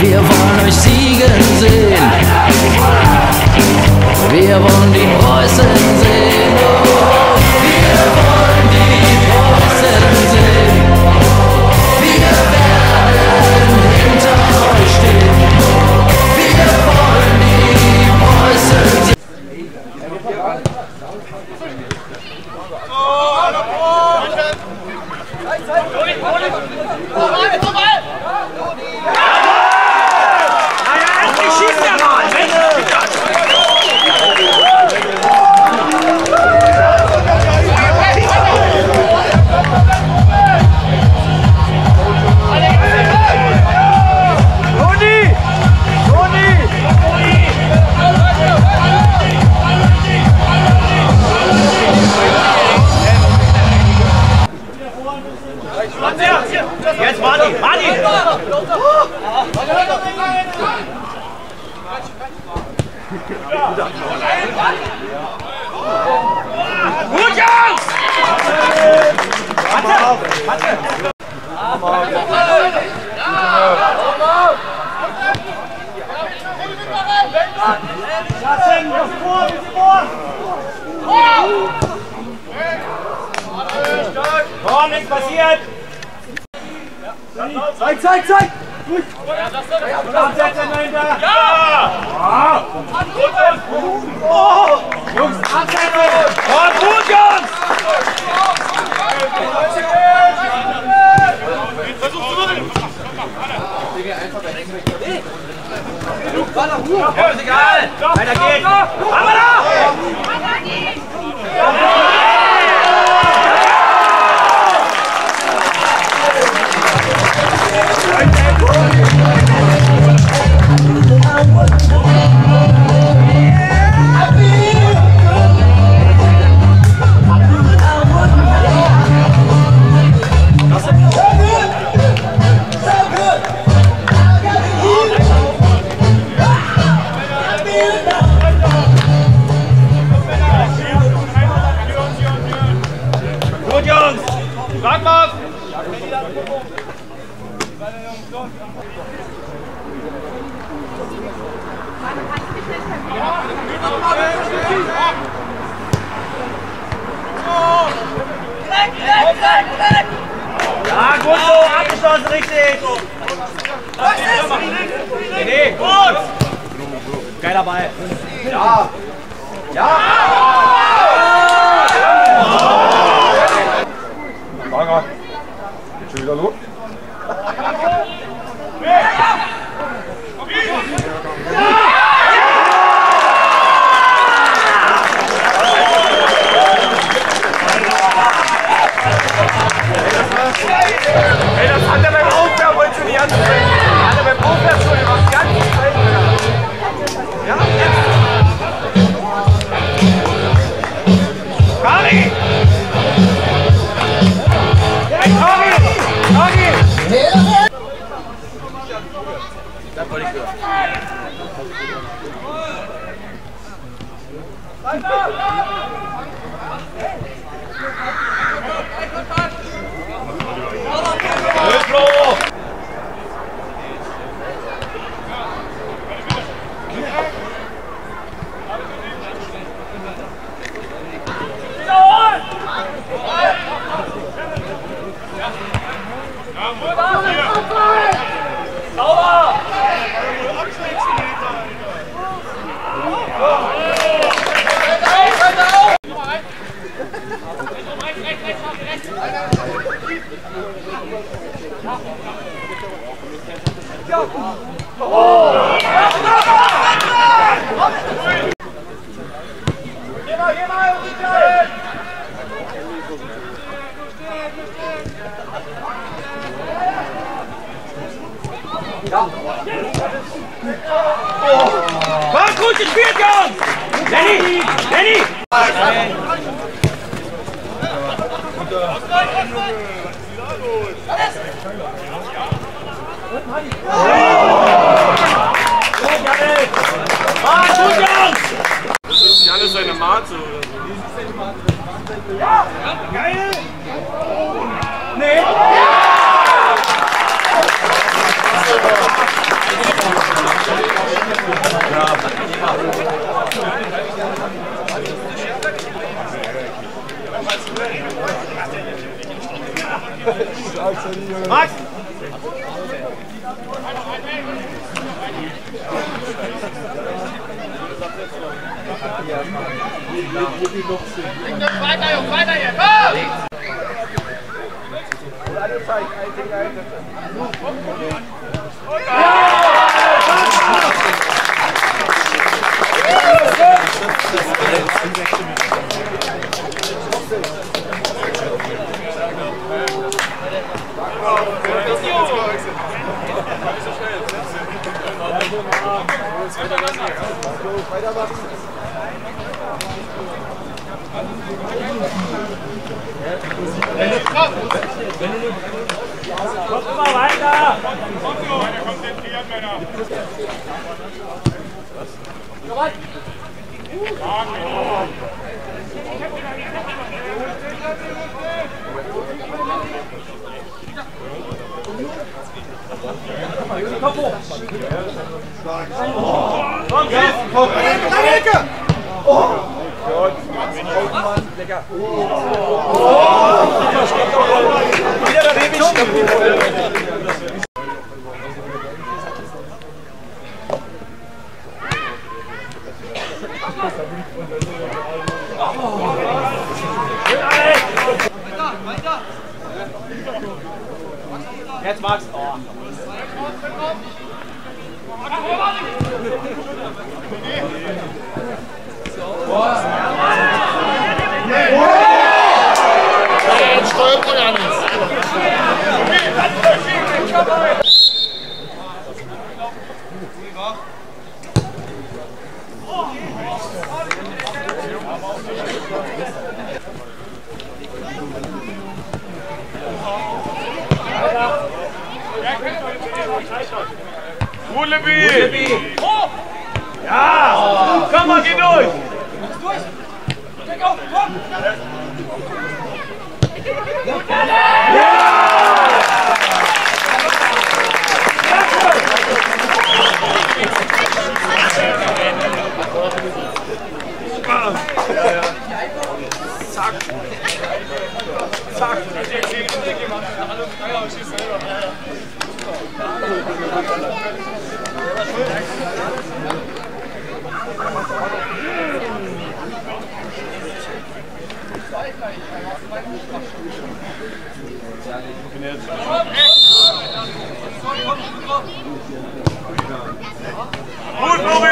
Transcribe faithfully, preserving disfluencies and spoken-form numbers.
Wir wollen euch siegen sehen. Wir wollen die Preußen sehen. Oh, wir wollen die Preußen sehen. Wir werden hinter euch stehen. Wir wollen die Preußen sehen. Jetzt Martin! Martin! Gut, Jungs! Warte! Warte! Lassen! Vor! Vor! Komm, nichts passiert! Zeig, zeig, zeig! Gut! Absetzen dahinter! Ja! Oh! Jungs, absetzen! Oh, gut, Jungs! Ja, ist egal! Weiter geht's! Aber da! Gut, Jungs! Frag mal! Ja, gut so, abgeschlossen, richtig! Was ist? Nee, nee, gut! Geiler Ball! Ja! Ja! Lager! Geht schon wieder los? Ey, das hat er beim Aufwärmen wollte schon nicht ansprechen. Hat er beim Aufwärmen schon was ganz ja, jetzt! Kari! Hey, Kari! Kari! Das wollte ich hören. War gut gespielt, Jungs! Lenny! Lenny! Ah, gut, Jungs! Das ist Janne seine Mate oder so. Ja! Geil! Nee! Max! Weiter, Jungs, weiter jetzt! Ah! Kommt immer weiter! Konzentriert, Männer! Kopf hoch! Komm, komm! Lange Ecke! Oh! Lecker! Wieder daneben! Jetzt Max! Oh. Jetzt steuert man ja nichts. Gut, Levi! Ja! Komm mal, geh durch! Zack! Zack! Gut, Florian!